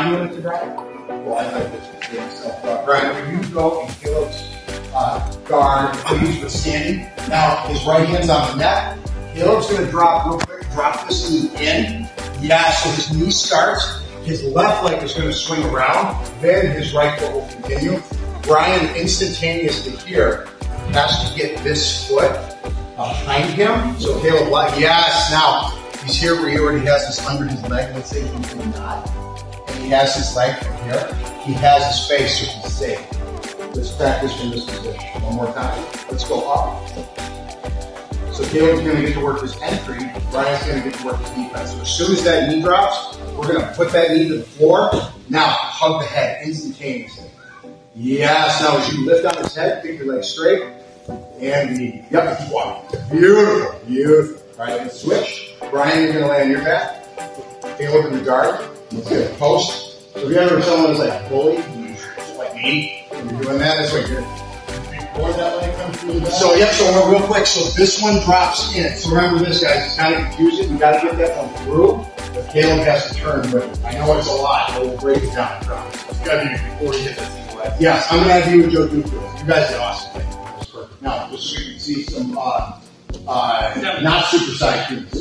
Brian doing it today? Well, I like this. Brian, when you go in Caleb's guard, please, with standing. Now, his right hand's on the neck. Caleb's going to drop real quick, drop this knee in. Yeah, so his knee starts. His left leg is going to swing around. Then his right foot will continue. Brian, instantaneously here, has to get this foot behind him. So Caleb, yes, now he's here where he already has this under his leg. Let's say he's in a knot. And he has his leg from here. He has his face, so he's safe. Let's practice from this position. One more time. Let's go up. So Caleb's going to get to work his entry. Brian's going to get to work his defense. So as soon as that knee drops, we're going to put that knee to the floor. Now, hug the head instantaneously. Yes, now as you lift on his head, keep your legs straight. And knee. Yep, keep walking. Beautiful, beautiful. All right, let's switch. Brian, you're going to lay on your back. Caleb in the guard. Let's get a post. So if you ever someone is like a bully, like me, and you're doing that, that's what you're doing. Before that leg comes through the back. So, yep, so real quick, so this one drops in. So remember this, guys, it's kind of confusing. We got to get that one through, but Caleb has to turn with it. I know it's a lot, but we'll break it down. It's got to be before you hit that single leg. Yes, I'm going to have you and Joe do it. You guys did awesome. That's perfect. Now, just so you can see some not supersized units.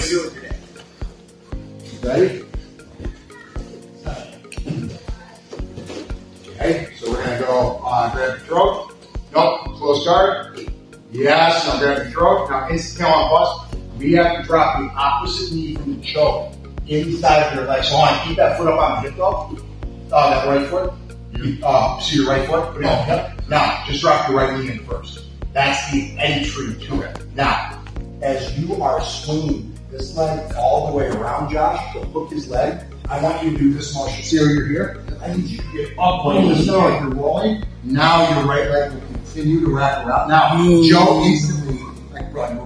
Ready? Okay, so we're going to go grab your throat. Nope, close guard. Yes, now grab your throat. Now instant tail on bust. We have to drop the opposite knee from the choke inside of your leg. So on, keep that foot up on the hip though. That right foot. See your right foot? Put it on. Yep. Now, just drop your right knee in first. That's the entry to it. Now, as you are swinging this leg all the way around Josh to hook his leg, I want you to do this motion. See where you're here? I need you to get up like this, like you're rolling. Now your right leg will continue to wrap around. Now, Joe instantly, like run.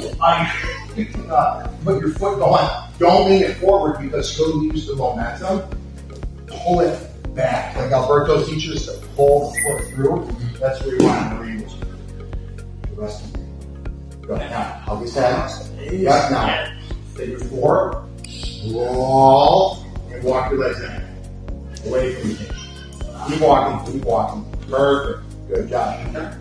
Put your foot going. Don't lean it forward because he'll use the momentum. Pull it back. Like Alberto teaches to pull the foot through. That's where you want to read this. The rest of it. Go ahead now. Hug his head. Yes, now. Take your forward. Roll. And walk your legs in. Away from the cage. Keep walking, keep walking. Perfect. Good job.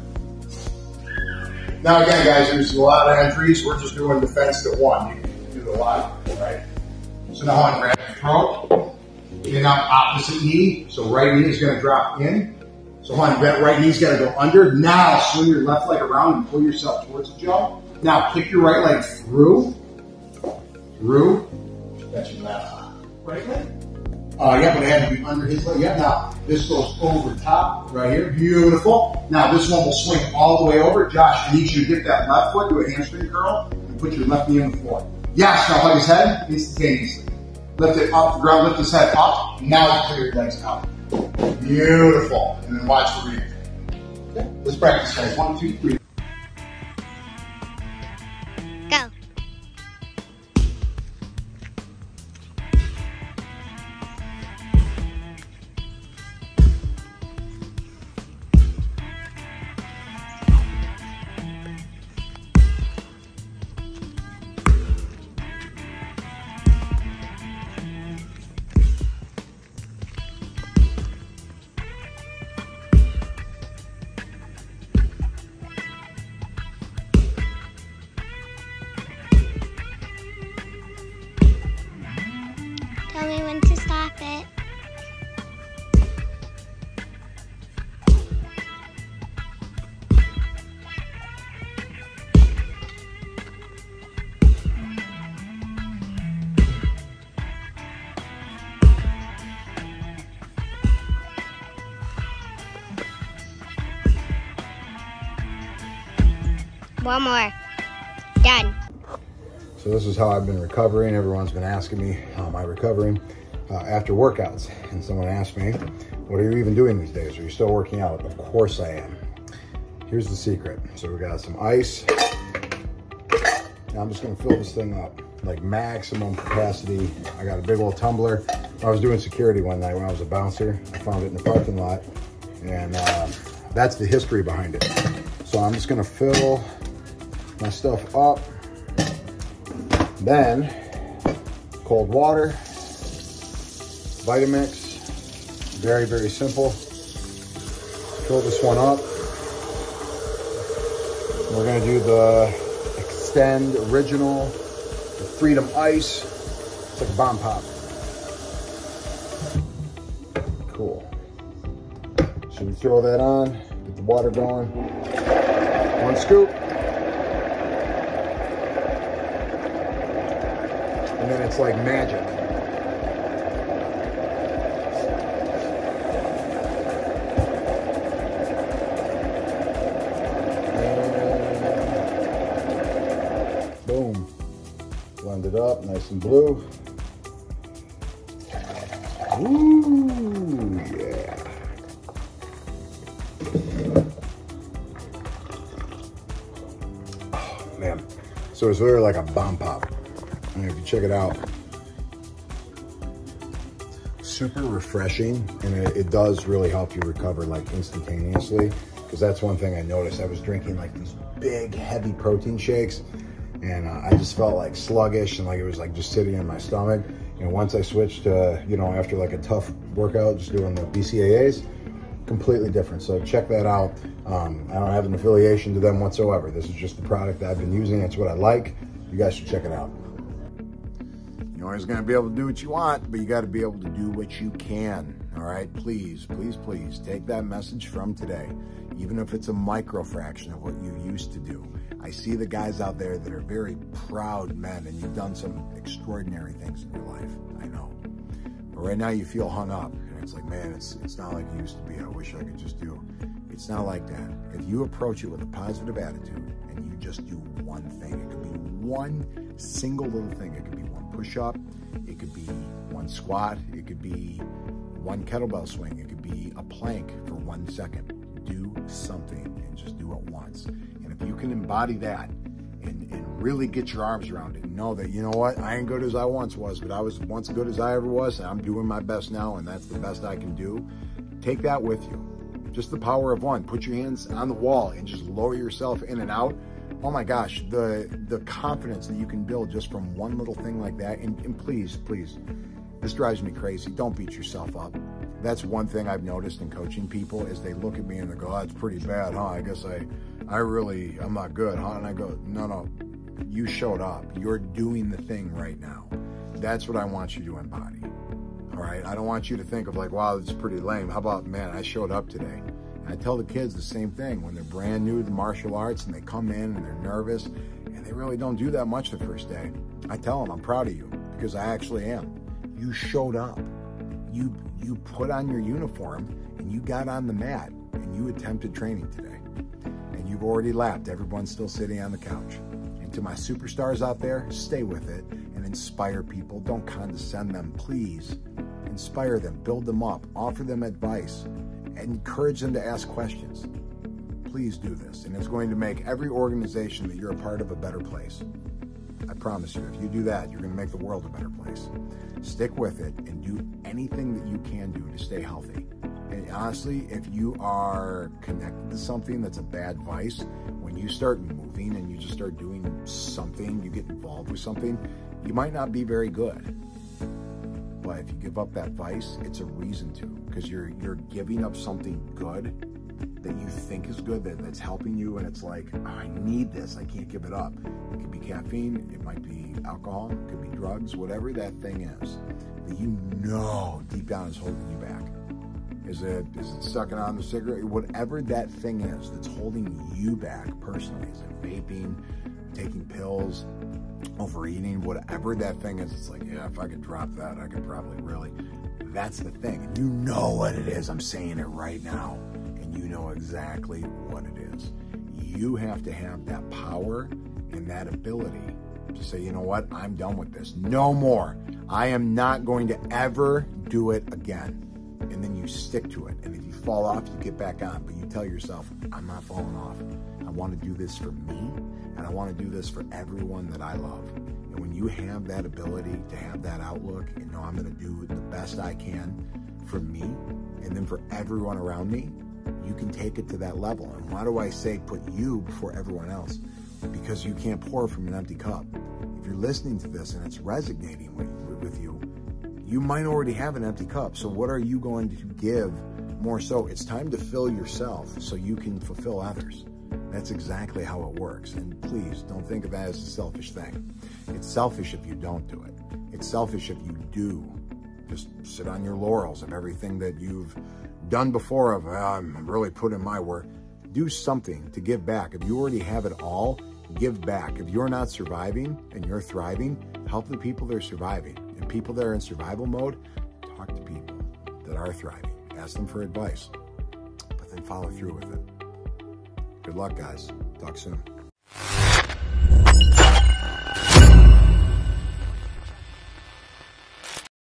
Now again, guys, there's a lot of entries. We're just doing defense to one. You can do a lot, right? So now I grab your throat. And now opposite knee. So right knee is going to drop in. So on, that right knee's got to go under. Now swing your left leg around and pull yourself towards the jaw. Now kick your right leg through. That's your left right leg. Yeah, but it had to be under his leg. Yeah, now this goes over top right here. Beautiful. Now this one will swing all the way over. Josh, I need you to get that left foot, do a hamstring curl, and put your left knee on the floor. Yes, now hug his head instantaneously. Lift it off the ground, lift his head up. Now clear your legs out. Beautiful. And then watch the rear. Okay, let's practice, guys. 1, 2, 3. Go. Tell me when to stop it. One more. Done. So this is how I've been recovering. Everyone's been asking me how am I recovering after workouts. And someone asked me, what are you even doing these days? Are you still working out? Of course I am. Here's the secret. So we got some ice. Now I'm just gonna fill this thing up, like maximum capacity. I got a big old tumbler. I was doing security one night when I was a bouncer. I found it in the parking lot. And that's the history behind it. So I'm just gonna fill my stuff up. Then cold water, Vitamix. Very, very simple. Fill this one up. We're gonna do the Extend Original, the Freedom Ice. It's like a bomb pop. Cool. So we throw that on, get the water going. 1 scoop. And then it's like magic. And boom. Blend it up, nice and blue. Ooh, yeah. Oh, man. So it's literally like a bomb pop. And if you check it out, super refreshing, and it does really help you recover like instantaneously, because that's one thing I noticed. I was drinking like these big, heavy protein shakes, and I just felt like sluggish and like it was like just sitting in my stomach. And once I switched to, you know, after like a tough workout, just doing the BCAAs, completely different. So check that out. I don't have an affiliation to them whatsoever. This is just the product that I've been using. It's what I like. You guys should check it out. You're always going to be able to do what you want, but you got to be able to do what you can. All right, please, please, please take that message from today, even if it's a micro fraction of what you used to do. I see the guys out there that are very proud men, and you've done some extraordinary things in your life. I know. But right now you feel hung up, and it's like, man, it's not like it used to be. I wish I could just do. It's not like that. If you approach it with a positive attitude and you just do one thing, it could be one single little thing. It could be one push-up. It could be one squat. It could be one kettlebell swing. It could be a plank for 1 second. Do something and just do it once. And if you can embody that and really get your arms around it and know that, you know what, I ain't good as I once was, but I was once good as I ever was, and I'm doing my best now, and that's the best I can do. Take that with you. Just the power of one. Put your hands on the wall and just lower yourself in and out. Oh my gosh, the confidence that you can build just from one little thing like that. And please, please, this drives me crazy. Don't beat yourself up. That's one thing I've noticed in coaching people is they look at me and they go, oh, it's pretty bad, huh? I guess I'm not good, huh? And I go, no, you showed up. You're doing the thing right now. That's what I want you to embody. All right? I don't want you to think of like, wow, that's pretty lame. How about, man, I showed up today. And I tell the kids the same thing when they're brand new to the martial arts and they come in and they're nervous and they really don't do that much the first day. I tell them, I'm proud of you because I actually am. You showed up. You put on your uniform and you got on the mat and you attempted training today. And you've already lapped. Everyone's still sitting on the couch. And to my superstars out there, stay with it and inspire people. Don't condescend them, please. Inspire them, build them up, offer them advice, and encourage them to ask questions. Please do this. And it's going to make every organization that you're a part of a better place. I promise you, if you do that, you're going to make the world a better place. Stick with it and do anything that you can do to stay healthy. And honestly, if you are connected to something that's a bad vice, when you start moving and you just start doing something, you get involved with something, you might not be very good. But if you give up that vice, it's a reason to, because you're giving up something good that you think is good, that's helping you, and it's like, oh, I need this, I can't give it up. It could be caffeine, it might be alcohol, it could be drugs, whatever that thing is that you know deep down is holding you back. Is it sucking on the cigarette? Whatever that thing is that's holding you back personally. Is it vaping, taking pills, overeating, whatever that thing is? It's like, yeah, if I could drop that, I could probably really. That's the thing. And you know what it is. I'm saying it right now. And you know exactly what it is. You have to have that power and that ability to say, you know what? I'm done with this. No more. I am not going to ever do it again. And then you stick to it. And if you fall off, you get back on. But you tell yourself, I'm not falling off. I want to do this for me, and I want to do this for everyone that I love. And when you have that ability to have that outlook and know I'm going to do the best I can for me and then for everyone around me, you can take it to that level. And why do I say put you before everyone else? Because you can't pour from an empty cup. If you're listening to this and it's resonating with you, You might already have an empty cup. So what are you going to give more so? It's time to fill yourself so you can fulfill others. That's exactly how it works. And please don't think of that as a selfish thing. It's selfish if you don't do it. It's selfish if you do just sit on your laurels of everything that you've done before of, I'm really putting my work. Do something to give back. If you already have it all, give back. If you're not surviving and you're thriving, help the people that are surviving. And people that are in survival mode, talk to people that are thriving. Ask them for advice, but then follow through with it. Good luck, guys. Talk soon.